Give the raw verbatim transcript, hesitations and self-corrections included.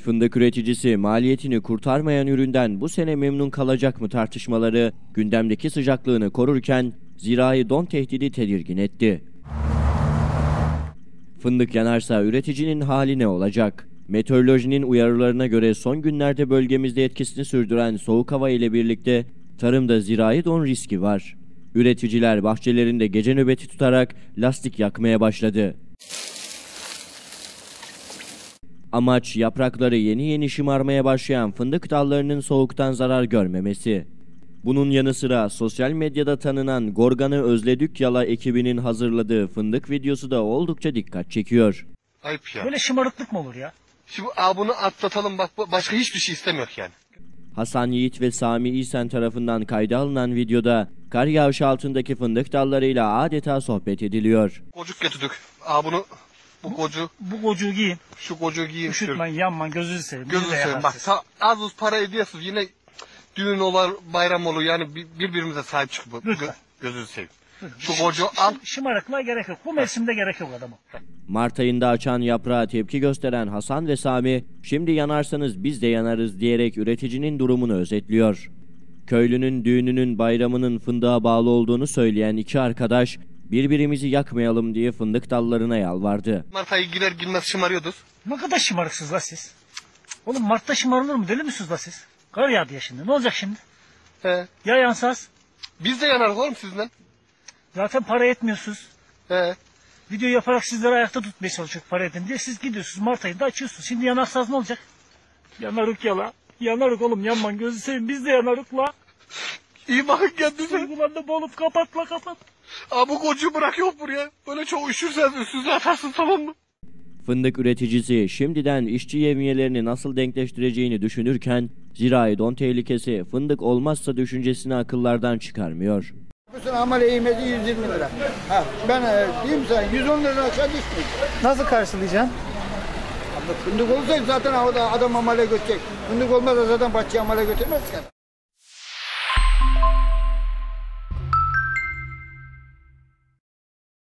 Fındık üreticisi maliyetini kurtarmayan üründen bu sene memnun kalacak mı tartışmaları gündemdeki sıcaklığını korurken zirai don tehdidi tedirgin etti. Fındık yanarsa üreticinin hali ne olacak? Meteorolojinin uyarılarına göre son günlerde bölgemizde etkisini sürdüren soğuk hava ile birlikte tarımda zirai don riski var. Üreticiler bahçelerinde gece nöbeti tutarak lastik yakmaya başladı. Amaç yaprakları yeni yeni şımarmaya başlayan fındık dallarının soğuktan zarar görmemesi. Bunun yanı sıra sosyal medyada tanınan Gorgan'ı Özledük Yala ekibinin hazırladığı fındık videosu da oldukça dikkat çekiyor. Ayıp ya. Böyle şımarıklık mı olur ya? Şimdi a, bunu atlatalım bak, başka hiçbir şey istemiyor yani. Hasan Yiğit ve Sami İsen tarafından kayda alınan videoda kar yağışı altındaki fındık dallarıyla adeta sohbet ediliyor. Kocuk getirdik. A bunu bu kocu. Bu kocuğu giyin. Şu kocuğu giyin. Üşütmen, yanman, gözünüzü seveyim. Gözünü seveyim. Bak az uz para ediyorsunuz yine düğün olur, bayram olur yani birbirimize sahip çıkıp gö gözünü seveyim. Şu kocuğu al. Şımarıklığa gerek yok. Bu mevsimde gerek yok adamı. Mart ayında açan yaprağa tepki gösteren Hasan ve Sami, şimdi yanarsanız biz de yanarız diyerek üreticinin durumunu özetliyor. Köylünün düğününün bayramının fındığa bağlı olduğunu söyleyen iki arkadaş, birbirimizi yakmayalım diye fındık dallarına yalvardı. Mart ayı girer girmez şımarıyorduk. Ne kadar şımarıksınız la siz? Oğlum Mart'ta şımarılır mı? Deli misiniz la siz? Kar yağdı ya şimdi. Ne olacak şimdi? He. Ya yansaz? Biz de yanarız oğlum sizden. Zaten para etmiyorsunuz. He. Video yaparak sizleri ayakta tutmaya çalışıyor para edin diye. Siz gidiyorsunuz Mart ayında açıyorsunuz. Şimdi yanarsanız ne olacak? Yanarık ya la. Yanarık oğlum yanman gözü seveyim. Biz de yanarık la. İyi bakın kendinize. Duygulandı bolup kapat la kapat. Aa bu kocuğu bırak yok buraya. Böyle çok üşürseniz üstünüze atarsın tamam mı? Fındık üreticisi şimdiden işçi yevmiyelerini nasıl denkleştireceğini düşünürken zirai don tehlikesi fındık olmazsa düşüncesini akıllardan çıkarmıyor. Bu sene amele eğmezi yüz yirmi lira. Ha, ben e, diyeyim sana yüz on lira aşağı düşmüyor. Nasıl karşılayacaksın? Fındık olsaydı zaten adam amele götürecek. Fındık olmazsa zaten bahçeye amele götürmez ki.